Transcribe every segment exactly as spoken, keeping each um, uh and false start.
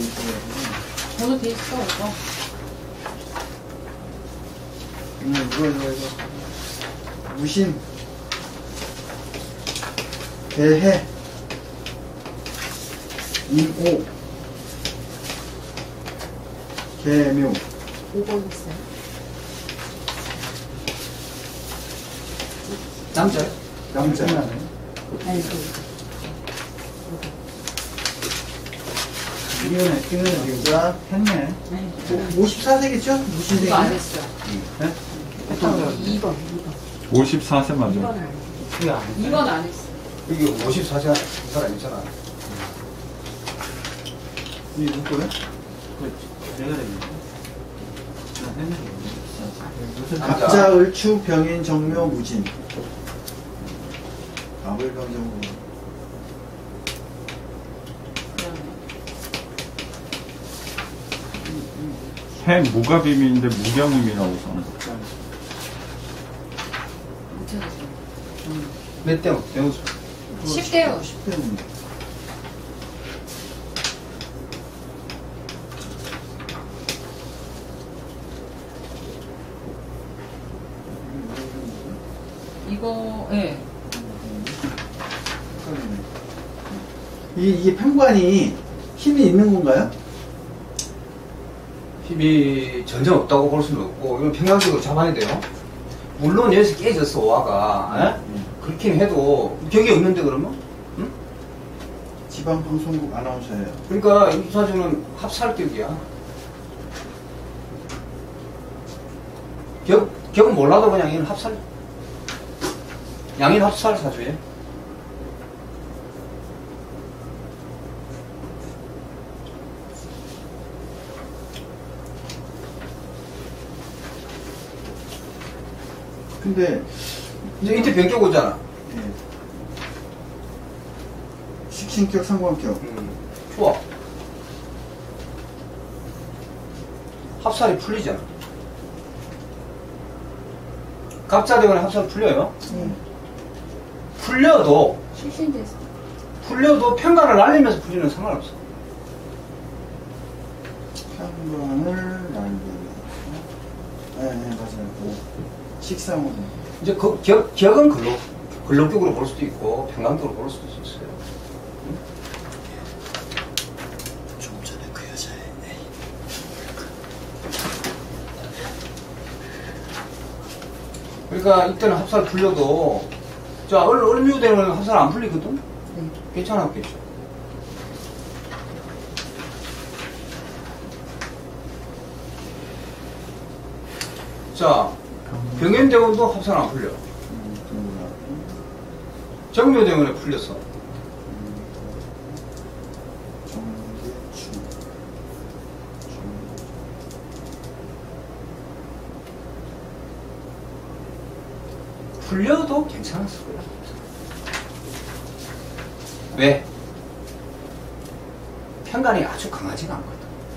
번호 돼 있어, 이거. 음, 이거, 이거, 이거. 무신. 개해. 임오. 개묘. 오 번 있어요. 남자요? 남자. 아니, 그. 이거는, 이거는 여자 했네. 오십사 세겠죠? 무신 세기. 이거 안 했어. 네? 이 번, 이 번. 오십사 세 맞아. 이 번 안 했어. 이 번 안 했어. 여기 오십사 세 사람 있잖아. 이 누구래? 내가 되겠네. 남자. 갑자, 을추, 병인, 정묘, 무진. 아불병정으로. 해 무갑임인데 무경임이라고 써는 못 찾았어. 몇 대? 명수. 십 대요. 십 대입니다. 이거, 예. 네. 이, 이게 편관이 힘이 있는 건가요? 힘이 전혀 없다고 볼 수는 없고, 이건 평양적으로 잡아야 돼요. 물론 여기서 깨졌어, 오화가. 에? 음. 그렇긴 해도, 격이 없는데, 그러면? 응? 지방방송국 아나운서예요. 그러니까, 이 사주는 합살격이야. 격, 격은 몰라도 그냥 이건 합살. 양인 합살 사주예요. 근데 이제 이때 변격 오잖아. 예. 식신격, 상관격. 음, 좋아. 합살이 풀리잖아. 갑자되거나 합살 풀려요? 음. 풀려도, 실신돼서. 풀려도 평간을 날리면서 풀리는 상관없어. 편관을 날리는. 네, 네, 맞아요. 오. 식상으로. 이제 그 격, 격은 근록, 근록격으로 볼 수도 있고, 평간격으로 볼 수도 있어요. 응? 좀 전에 그 여자의 애인. 그러니까 이때는 합살 풀려도, 자, 얼, 얼뮤 되면 합살 안 풀리거든? 네. 괜찮았겠죠. 자, 병행대원도 합살 안 풀려. 정묘대원에 풀렸어. 정계추. 풀려도 괜찮았을 거야. 왜? 편간이 아주 강하지가 않거든.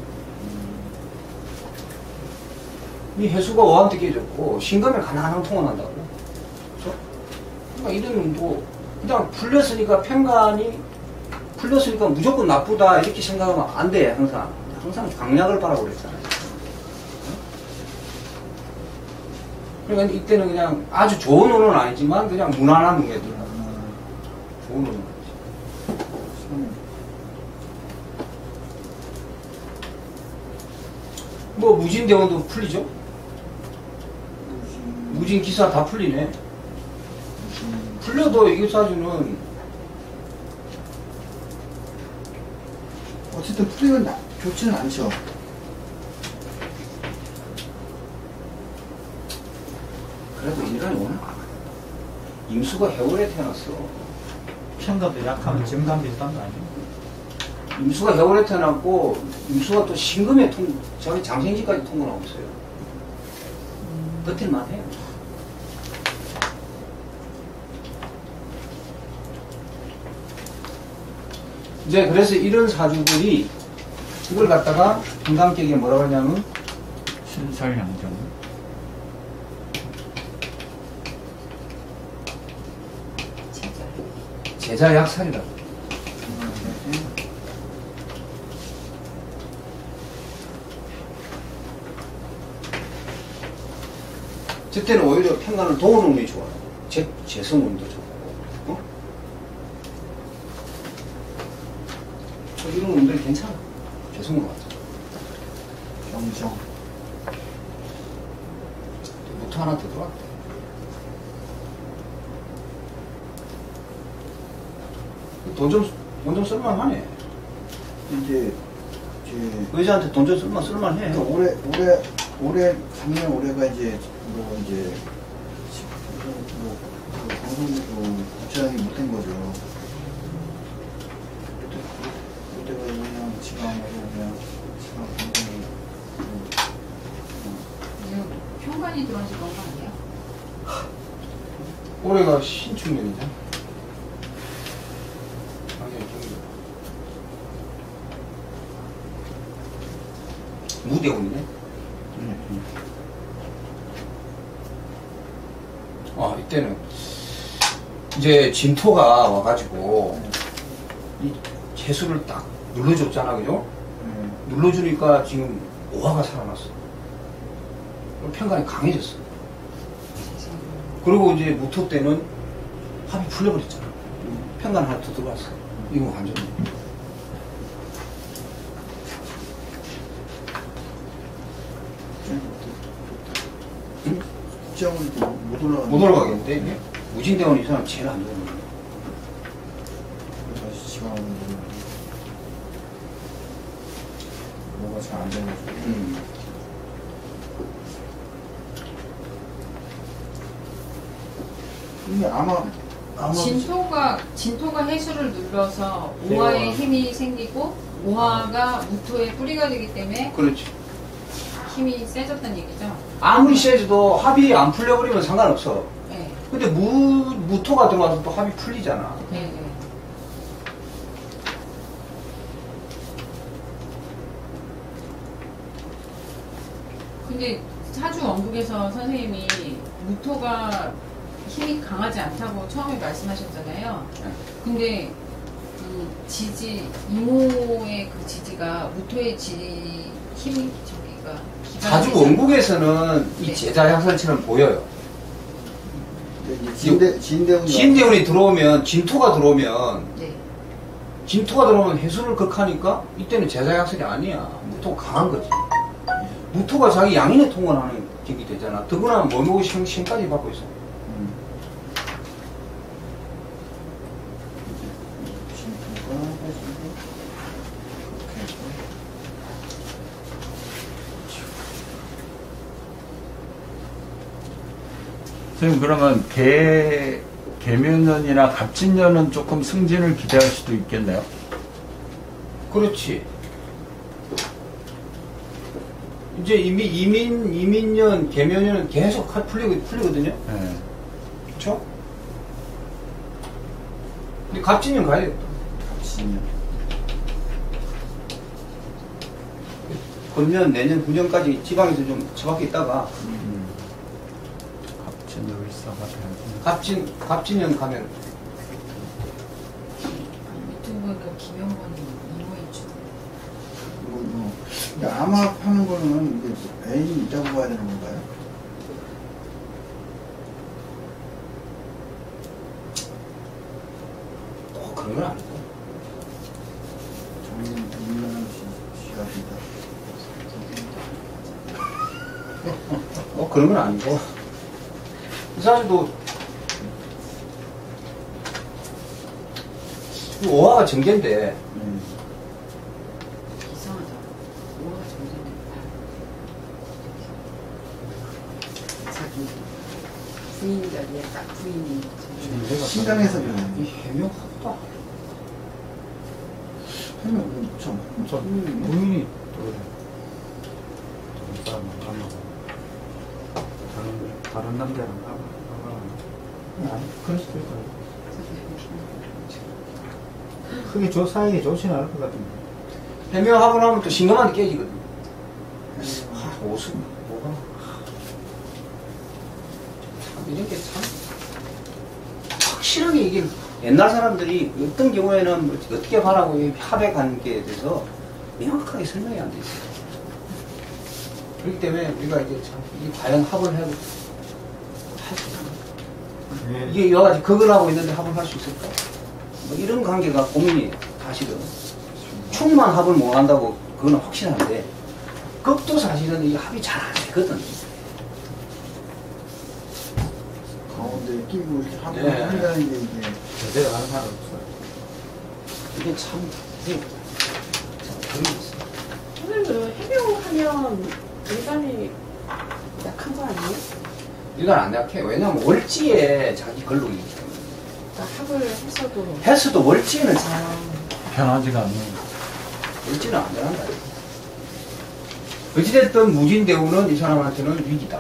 이 해수가 오한테 깨졌고, 신금에 가난한 통원한다고. 그렇죠? 그러니까 이들은 뭐, 그냥 풀렸으니까 편간이, 풀렸으니까 무조건 나쁘다, 이렇게 생각하면 안 돼, 항상. 항상 강약을 바라고 그랬잖아요. 그러니까 이때는 그냥 아주 좋은 운은 아니지만, 그냥 무난한 운에 들어. 좋은 운은 아니지. 뭐, 무진대원도 풀리죠? 무진 기사 다 풀리네. 풀려도 이 사주는 어쨌든 풀리면 나, 좋지는 않죠. 그래도 인간이 워낙 많아. 임수가 해월에 태어났어. 편감도 약하면 정감 비슷한 거 아니에요? 임수가 해월에 태어났고, 임수가 또 신금에 통, 저기 장생지까지 통과하고 있어요. 버틸만 해요. 이제 그래서 이런 사주들이 이걸 갖다가 금강격에 뭐라고 하냐면 신살양정. 제자약살이라고. 그때는 오히려 평간을 도우는 운이 좋아요. 재, 재성 운도 좋고. 어? 이런 운들이 괜찮아. 재성 운 같아. 경정. 무토 하나 더 들어왔대. 돈 좀, 돈 좀 쓸만하네. 이제, 제, 의자한테 돈 좀 쓸만, 쓸만해. 그러니까 올해, 올해, 올해, 작년 올해가 이제, 뭐, 이제, 시- 뭐, 그 방송도 부처장이 못된 거죠. 그때, 그때가 그냥 지방으로 그냥, 지방 방송을, 이거 평관이 들어온 지 그런 거 아니에요? 올해가 신축년이죠. 무대운이네. 음. 아, 이때는 이제 진토가 와가지고 이 재수를 딱 눌러줬잖아, 그죠? 네. 눌러주니까 지금 오화가 살아났어. 그리고 평간이 강해졌어. 그리고 이제 무토 때는 합이 풀려버렸잖아. 평간 하나 더 들어왔어. 이거 완전히. 국장은 못 올라가. 못 올라가겠는데, 이게? 무진대원 이 사람 제일 안 좋은 거야. 다시 지방으로. 뭐가 잘 안 되는 거죠. 음. 이게 아마, 아마. 진토가 진토가 해수를 눌러서 네, 오화의 오화. 힘이 생기고 오화가 무토의 뿌리가 되기 때문에 그렇지. 힘이 세졌다는 얘기죠. 아무리 세져도 합이 안 풀려버리면 상관없어. 네. 근데 무, 무토가 들어와서 또 합이 풀리잖아. 네. 네. 근데 사주 원국에서 선생님이 무토가 힘이 강하지 않다고 처음에 말씀하셨잖아요. 네. 근데 이 지지 이모의 그 지지가 무토의 지 힘이 저기가 기반이 사주 되지 원국에서는 이 네. 제자양선처럼 보여요. 진대, 진대운. 진대운이 들어오면, 진토가 들어오면, 네. 진토가 들어오면 해수를 극하니까 이때는 제자양선이 아니야. 무토가 강한 거지. 무토가 자기 양인의 통원하는 격이 되잖아. 더구나 뭐뭐 신, 신까지 받고 있어. 음. 진토가 해주고, 그렇게 해서. 선생님, 그러면 개, 개묘년이나 갑진년은 조금 승진을 기대할 수도 있겠네요. 그렇지. 이제 이미 이민 이민년 개면년 계속 칼 풀리고 풀리거든요. 네. 그렇죠? 근데 갑진년 가야겠다. 진년. 금년 내년 후년까지 지방에서 좀 처박혀 있다가 음. 갑진 열사가 돼야지. 갑진 갑진년 가면 유튜브는 김영건이 이모의 주. 뭐, 뭐. 근데 암압 하는 거는 이게 애인이 있다고 봐야 되는 건가요? 꼭 그런 건 아니고. 정말 유명한 시합이다. 어 그런 건 아니고. 사실도 오화가 정제인데 네. 이상하다. 오화가 정전됐다. 자기 부인들이 딱 부인이 정전. 신강에서 이 그래요. 해명하다. 해명, 참. 저 부인이 또 다른 사람 만나고 다른 다른 남자랑 하고 아니 그럴 수도 있고 크게 조 사이에 좋지는 않을 것 같은데. 해명하고 나면 또 신감한테 깨지거든. 아, 옷은 뭐가 참 이런 게 참 확실하게 이게 옛날 사람들이 어떤 경우에는 뭐 어떻게 바라고 이 합의 관계에 대해서 명확하게 설명이 안 돼 있어요. 그렇기 때문에 우리가 이제 참 이 과연 합을 해 할 수 있을까? 네. 이게 여러 가지 극을 하고 있는데 합을 할 수 있을까? 뭐 이런 관계가 고민이 사실은. 축만 합을 못 한다고 그거는 확실한데 극도 사실은 이 합이 잘 안 되거든. 가운데 끼고 이렇게 하고 네. 한다는 게 이게 제대로 하는 사람 없어요. 이게 참, 이게 참 그림이 있어. 선생님, 해명하면 인간이 약한 거 아니에요? 이건 안 약해. 왜냐면 월지에 자기 걸룩이기 때문에. 그러니까 합을 했어도. 헬스도 월지에는 잘, 아, 편하지가 않네. 월지는 안 된다. 어찌됐든 무진대우는 이 사람한테는 위기다.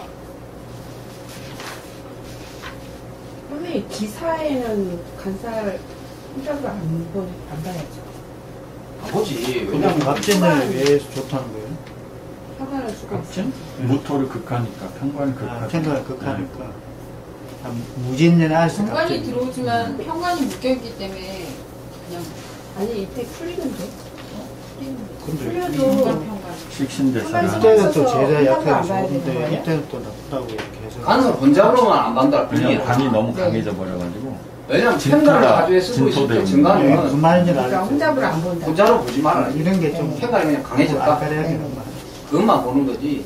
선생님, 기사에는 간살 혼자도 안, 보, 안 봐야죠. 아버지, 그냥 왜냐면 갑진년이 왜 좋다는 거예요? 화가 날 수가 있어요. 갑진? 무토를 극하니까 평관을 아, 극하니까. 생각을 극하니까. 참 무진년이 아직 정관이 들어오지만 평관이 묶여있기 때문에 그냥 아니, 이때 풀리는데? 근데 풀려도 풀려도 평관 식신대사를 한마디 이때는 또 써서 제자 한번 안 약속이 봐야 되는 좋은데 거예요? 이때는 또 나쁘다고 이렇게 해서 간을 혼잡으로만 안 반다. 왜냐면 관이 너무 네. 강해져 버려가지고. 왜냐면 진토가, 평관을 가지고 쓰고 있을 때 진토대우. 그 증가는 말인지 그러니까 알죠. 혼잡을 안 본다. 혼자로 보지 말아라. 이런 게 좀 평관이 그냥 강해졌다. 아까리하게는 말. 그것만 보는 거지.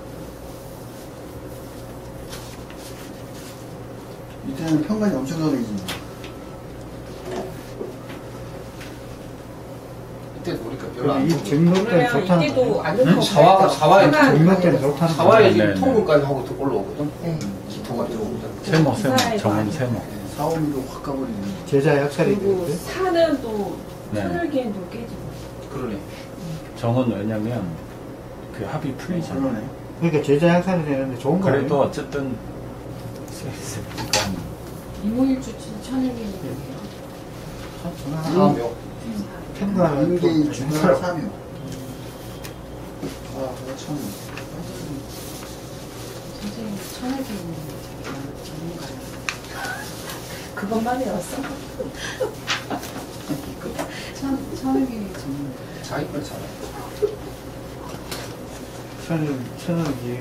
이때는 평관이 엄청 강해지네. 이때 보니까 별로 안 이 좋고. 정로 때는 그러면 좋다는 이때도 거예요. 안 좋다고 음, 사화가- 봐야죠. 사화에 평안 정로 봐야 때는 돼요. 좋다는 사화에 거예요. 지금 네, 네. 통근까지 하고 또 올라오거든. 네. 기토가 들어오거든. 세모, 세모. 기사에 정은 많이. 세모. 사오미로 확 가버리네. 제자 약살이 그리고 되는데 사는 또 네. 천을기엔도 깨지고. 그러네. 정은 왜냐면 그 합이 풀리잖아. 그러네. 그러니까 제자 약살이 되는데 좋은 거예요. 그래도 어쨌든 세- 세- 그러니까 이모일주치 천일기니까 사묘. 평가는 인계 또 중간 사묘. 아, 그거 참. 선생님 천일기는 전문가예요. 그것만 외웠어. 천, 천일기 전문가. 자기 걸 잘해. 천을 천을 이해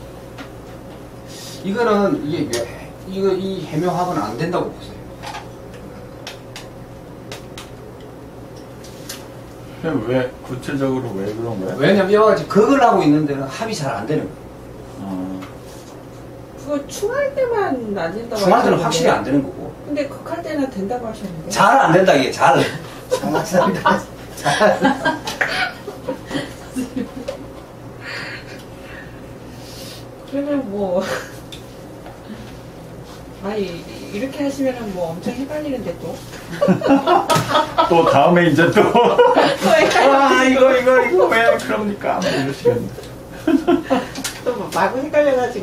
이거는 이게 왜- 이거 이 해명합은 안 된다고 보세요. 그냥 왜 구체적으로 왜 그런 거야? 왜냐면 이와 같이 극을 하고 있는 데는 합이 잘 안 되는 거예요. 어, 그거 충할 때만 안 된다고 중할 때는 하셨는데. 확실히 안 되는 거고. 근데 극할 때는 된다고 하셨는데. 잘 안 된다 이게 잘. 장학살이다. 그러면 뭐 아니 이렇게 하시면은 뭐 엄청 헷갈리는데 또. 또 다음에 이제 또 또 헷갈려. 아 이거 이거 이거 왜 그럽니까? 뭐 이러시겠네. 또 마구 헷갈려가지고.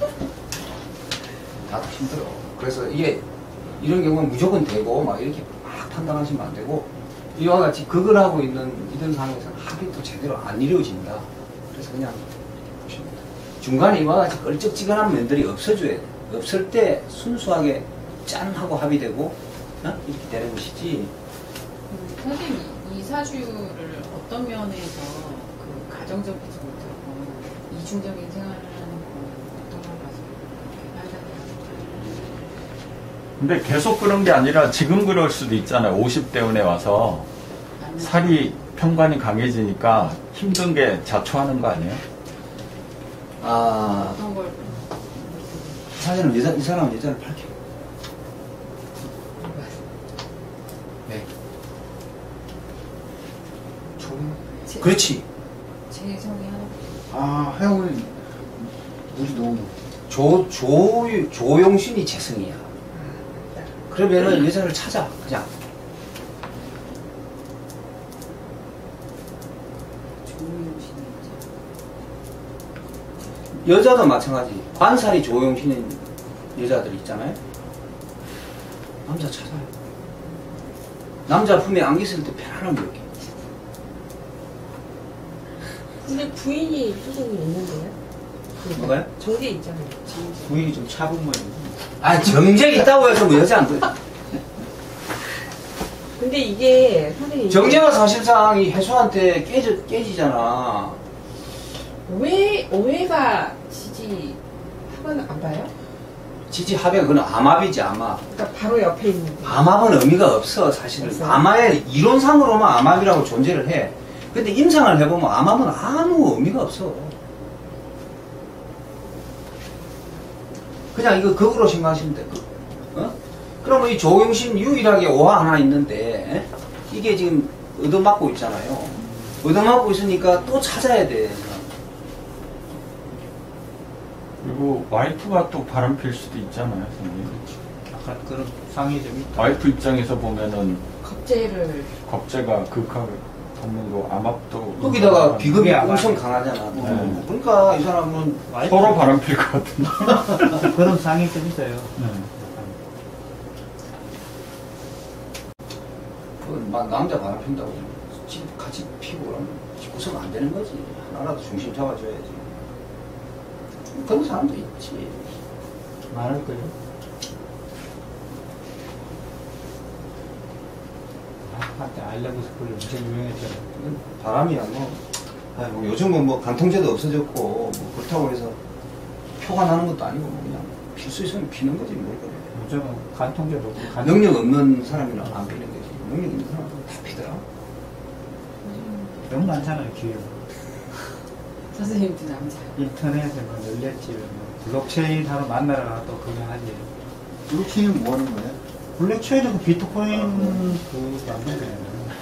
나도 힘들어. 그래서 이게 이런 경우는 무조건 되고 막 이렇게 막 판단하시면 안 되고 이와 같이 극을 하고 있는 이런 상황에서는 합이 또 제대로 안 이루어진다. 그래서 그냥 보시면 돼요. 중간에 이와 같이 껄쩍지근한 면들이 없어져야 돼. 없을 때 순수하게 짠 하고 합의되고 어? 이렇게 되는 것이지. 음, 선생님 이 사주를 어떤 면에서 그 가정적이지 못하고 이중적인 생활을 하는 거 어떤 걸 봐서 그렇게 판단해요? 근데 계속 그런 게 아니라 지금 그럴 수도 있잖아요. 오십 대운에 와서 살이 편관이 강해지니까 힘든 게 자초하는 거 아니에요? 아, 어떤 걸 사실은 여자, 이 사람은 여자를 밝혀요. 네. 제- 그렇지. 제 성이 하나 아, 하영은 물이 너무. 조, 조, 조용신이 재성이야. 그러면은 여자를 찾아, 그냥. 조용신이 여자도 마찬가지. 관살이 조용신인 여자들 있잖아요. 남자 찾아요. 남자 품에 안겨 있을 때 편안함 느껴. 근데 부인이 선생님 있는데요? 뭐가요? 정제 있잖아요. 부인이 좀 차분만 아, 정제 있다고 해서 뭐 여자 안 돼. 근데 이게 선생님 정제가 사실상 이 해수한테 깨져, 깨지잖아. 오해 오해가 지지 합은 안 봐요? 지지합의가 그건 암압이지, 암압. 그러니까 바로 옆에 있는 거. 암압은 의미가 없어, 사실은. 없어요? 암압의 이론상으로만 암압이라고 존재를 해. 근데 임상을 해보면 암압은 아무 의미가 없어. 그냥 이거 극으로 생각하시면 돼. 극. 어? 그러면 이 조경신 유일하게 오화 하나 있는데, 이게 지금 얻어맞고 있잖아요. 얻어맞고 있으니까 또 찾아야 돼. 그리고 와이프가 또 바람 필 수도 있잖아요, 선생님. 약간 그런 상이 좀 있다. 와이프 입장에서 보면은 겁제를 겁재가 극하게 하면서 암압도 거기다가 비극이 그게 아마- 엄청 강하잖아. 네. 그러니까 이 사람은 와이프- 서로 바람 필 것 같은데. 그런 상이 좀 있어요. 네. 그 막 남자 바람 핀다고 집 같이 피고 그러면 집구석 안 되는 거지. 하나라도 중심 잡아줘야지. 그런 사람도 있지. 많을 거예요. 아, 한때 아이러브 스쿨 엄청 유명했잖아요. 이건 바람이야 뭐. 아이, 뭐 요즘은 뭐 간통제도 없어졌고 뭐 그렇다고 해서 표가 나는 것도 아니고 뭐 그냥 필 수 있으면 피는 거지 뭐. 그래. 요즘은 간통제도 없고 간- 능력 없는 사람이나 안 피는 거지. 능력 있는 사람은 다 피더라. 너무 많잖아요, 기회가. 선생님도 남자. 인터넷에 뭐 열렸지, 뭐 블록체인 하러 만나러 가도 그거 하지. 블록체인은 뭐 하는 거예요? 블록체인은 그 비트코인 그 만든 거예요.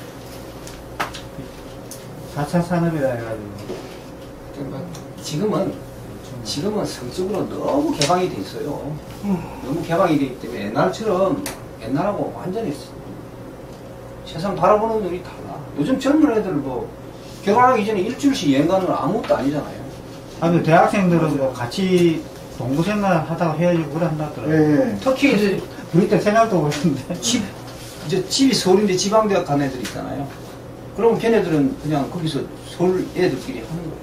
사 차 산업이라 해가지고. 그러니까 지금은 지금은 성적으로 너무 개방이 돼 있어요. 너무 개방이 되기 때문에 옛날처럼 옛날하고 완전히 세상 바라보는 눈이 달라. 요즘 젊은 애들 뭐 결혼하기 전에 일주일씩 여행 가는 건 아무것도 아니잖아요. 아니, 대학생들은 뭐 같이 동부생활 하다가 헤어지고 그래 한다더라고요. 예, 예. 특히 이제 우리 때 생각도 못했는데. 집 이제 집이 서울인데 지방대학 간 애들 있잖아요. 그러면 걔네들은 그냥 거기서 서울 애들끼리 하는 거예요.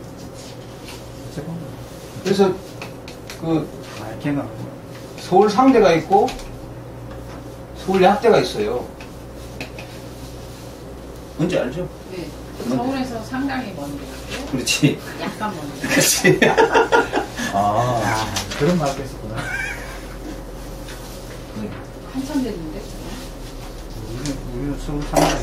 그래서 그 아, 걔는 서울 상대가 있고 서울 약대가 있어요. 뭔지 알죠? 네. 서울에서 상당히 먼데 그렇지. 약간 먼데. 그렇지. 아. 아, 그런 말도 있었구나. 한참 됐는데. 우리는, 우리는 서울 상가에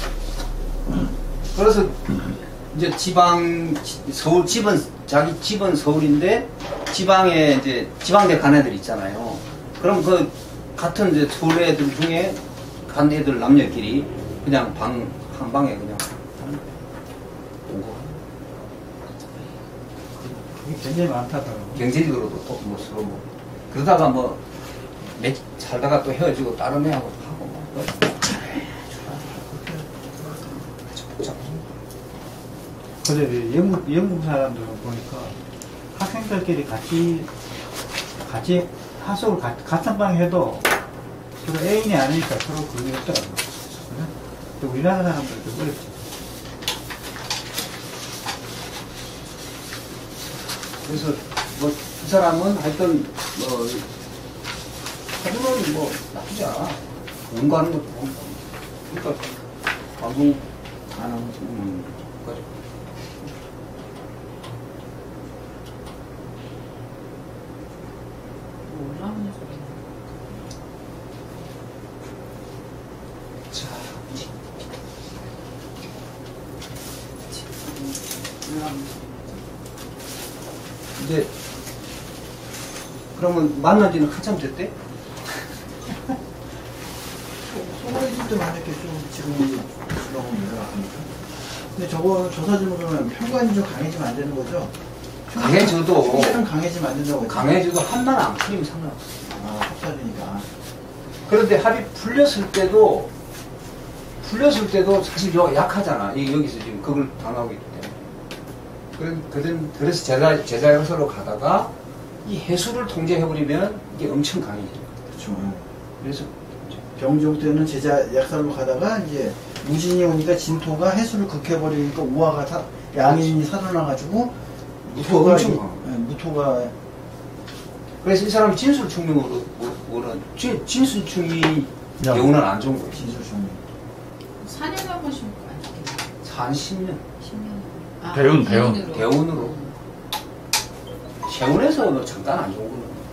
그래서 이제 지방 서울 집은 자기 집은 서울인데 지방에 이제 지방대 간 애들 있잖아요. 그럼 그 같은 이제 서울 애들 중에 간 애들 남녀끼리 그냥 방 한 방에 그냥 하는 거예요. 오고 그게 굉장히 많다더라고. 경제적으로도 또 뭐 서로 뭐 그러다가 뭐 몇 살다가 또 헤어지고 다른 애하고 하고 뭐 근데 영국, 영국 사람들은 보니까 학생들끼리 같이, 같이 하숙을 가, 같은 방 해도 서로 애인이 아니니까 서로 그게 없더라고요. 그래? 또 우리나라 사람들도 어렵지. 그래서 뭐 그 사람은 하여튼 뭐 하지만 뭐 나쁘지 않아. 공부하는 것도 공부. 그러니까 방송 안 하고 음, 그래. 올라오는 소리. 자, 올라오는 소리. 이제 그러면 만난 지는 한참 됐대? 소개해줄 때 만약에 좀 지금 너무 내려갔으니까. 근데 저거 저 사진으로 보면 평관이 좀 강해지면 안 되는 거죠? 강해져도 평관은 강해지면 안 된다고 했죠? 강해져도 한만 안 풀리면 상관없어. 아, 합사되니까. 그런데 합이 풀렸을 때도 풀렸을 때도 사실 여 약하잖아. 이 여기서 지금 그걸 당하고 있기 때문에. 그- 그런- 그래서 제자 제자 역사로 가다가 이 해수를 통제해버리면 이게 엄청 강해져. 그렇죠. 그래서 병종 때는 제자 약살로 가다가 이제 무진이 오니까 진토가 해수를 극해버리니까 우화가 사, 양인이 살아나가지고 무토가 엄청 이- 강해. 예, 무토가 그래서 이 사람이 진술충명으로 뭐는 진술충이 야. 경우는 안 좋은 거예요. 진술충. 사 년에 한 번씩 안 죽겠네. 한 십 년 십 년. 아, 대운, 대운. 대운으로. 대운으로. 세운에서 뭐 잠깐 안 좋은 거는